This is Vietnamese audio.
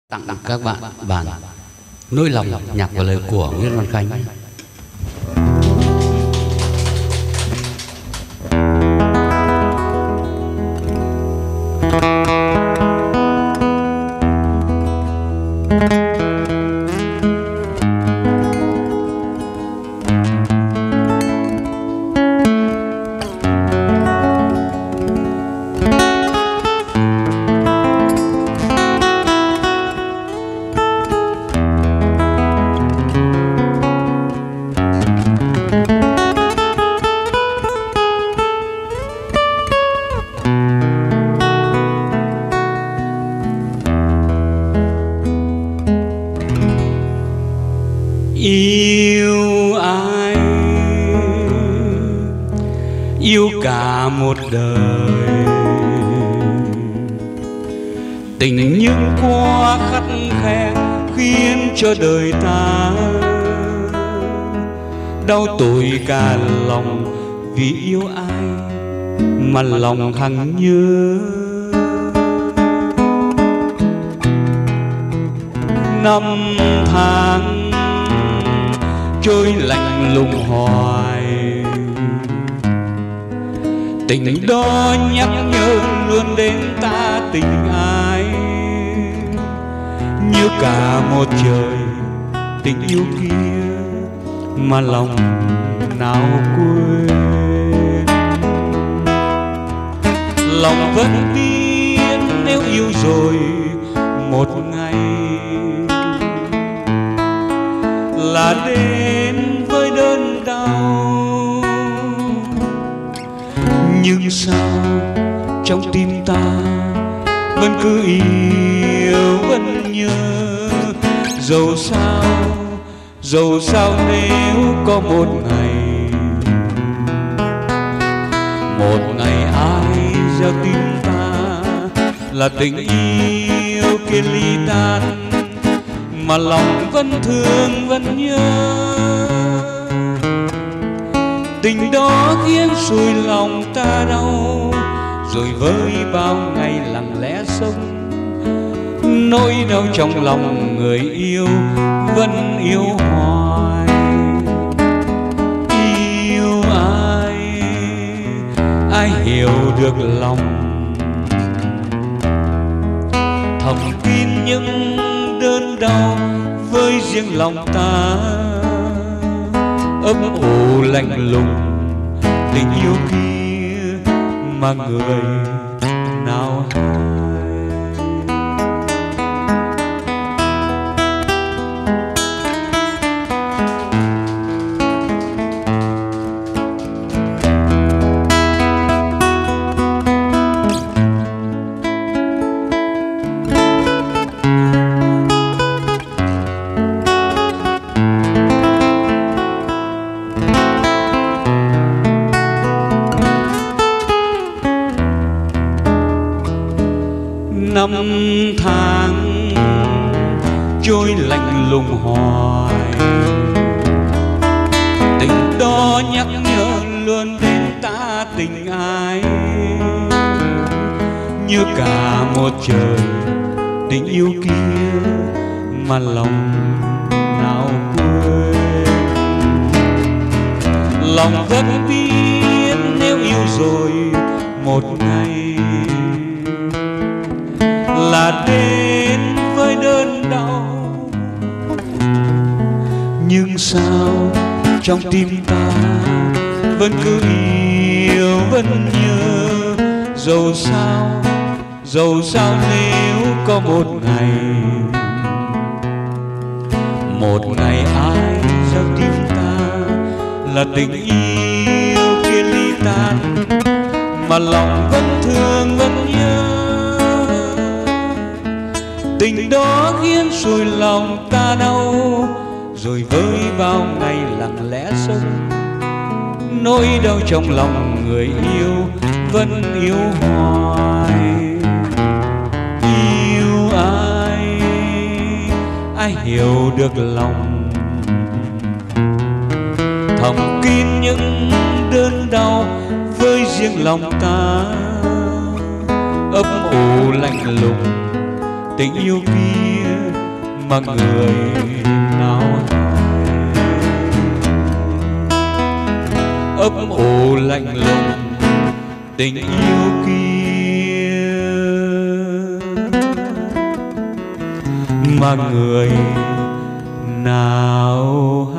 tặng các bạn bản Nỗi Lòng nhạc và lời của Nguyễn Văn Khánh. Yêu ai, yêu cả một đời, tình nhưng quá khắt khe khiến cho đời ta đau tủi cả lòng. Vì yêu ai mà lòng hằng nhớ. Năm tháng trôi lạnh lùng hoài, tình đó nhắc nhở luôn đến ta tình ai. Như cả một trời tình yêu kia mà lòng nào quên. Lòng vẫn biết nếu yêu rồi một ngày là đến với đớn đau. Nhưng sao trong tim ta vẫn cứ yêu vẫn nhớ. Dẫu sao nếu có một ngày ai gieo tim ta là tình yêu kia ly tan, mà lòng vẫn thương vẫn nhớ. Tình đó khiến xui lòng ta đau, rồi với bao ngày lặng lẽ sống. Nỗi đau trong lòng người yêu vẫn yêu hoài. Yêu ai hiểu được lòng, thầm kín những đớn đau với riêng lòng ta. Ấp ủ lạnh lùng tình yêu kia mà người nào hay. Năm tháng trôi lạnh lùng hoài, tình đó nhắc nhở luôn đến ta tình ai. Như cả một trời tình yêu kia mà lòng nào quên. Lòng vẫn biết nếu yêu rồi một ngày là đến với đớn đau. Nhưng sao trong tim ta vẫn cứ yêu vẫn nhớ. Dẫu sao nếu có một ngày ai gieo tim ta là tình yêu kia ly tan, mà lòng vẫn thương vẫn nhớ. Tình đó khiến xui lòng ta đau, rồi với bao ngày lặng lẽ sống. Nỗi đau trong lòng người yêu vẫn yêu hoài. Yêu ai hiểu được lòng, thầm kín những đớn đau với riêng lòng ta. Ấp ủ lạnh lùng tình yêu kia mà người nào ấp ủ lạnh lùng tình yêu kia, mà người nào